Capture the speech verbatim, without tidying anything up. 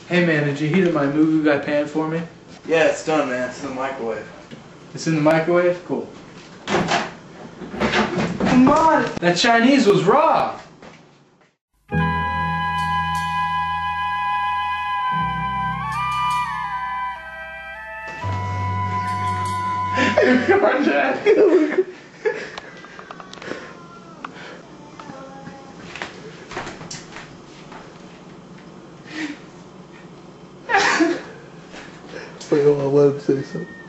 Hey man, did you heat up my moo guy pan for me? Yeah, it's done, man. It's in the microwave. It's in the microwave? Cool. Come on! That Chinese was raw! Come on, Jack. Wait, hold on, let him say something.